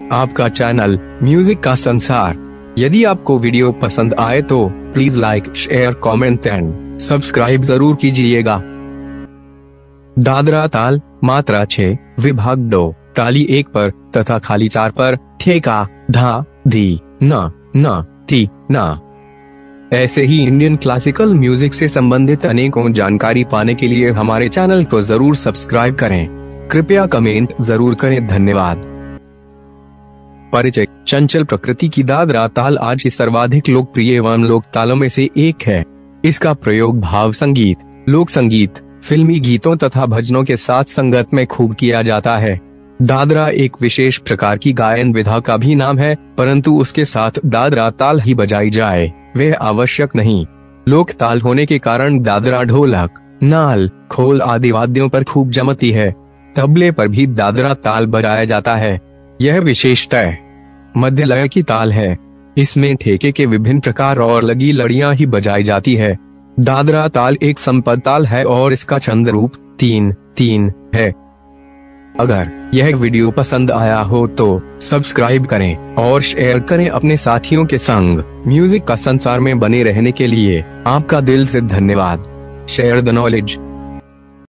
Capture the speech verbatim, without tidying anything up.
आपका channel music का संसार। यदि आपको वीडियो पसंद आए तो please like, share, comment and subscribe जरूर कीजिएगा। दादरा ताल मात्रा छह, विभाग दो, ताली एक पर तथा खाली चार पर, ठेका धा धी न न ती न। ऐसे ही इंडियन क्लासिकल म्यूजिक से संबंधित अनेकों जानकारी पाने के लिए हमारे चैनल को जरूर सब्सक्राइब करें। कृपया कमेंट जरूर करें। धन्यवाद। परिचय। चंचल प्रकृति की दादरा ताल आज की सर्वाधिक लोकप्रिय एवं लोक तालों में से एक है। इसका प्रयोग भाव संगीत, लोक संगीत, फिल्मी गीतों तथा भजनों के साथ संगत में खूब किया जाता है। दादरा एक विशेष प्रकार की गायन विधा का भी नाम है, परंतु उसके साथ दादरा ताल ही बजाई जाए वह आवश्यक नहीं। लोक ताल होने के कारण दादरा ढोलक, नाल, खोल आदि वाद्यों पर खूब जमती है। तबले पर भी दादरा ताल बजाया जाता है। यह विशेषतः मध्य लय की ताल है। इसमें ठेके के विभिन्न प्रकार और लगी लड़ियां ही बजाई जाती है। दादरा ताल एक संपद ताल है और इसका छंद रूप तीन तीन है। अगर यह वीडियो पसंद आया हो तो सब्सक्राइब करें और शेयर करें अपने साथियों के संग। म्यूजिक का संसार में बने रहने के लिए आपका दिल से धन्यवाद। Share the knowledge.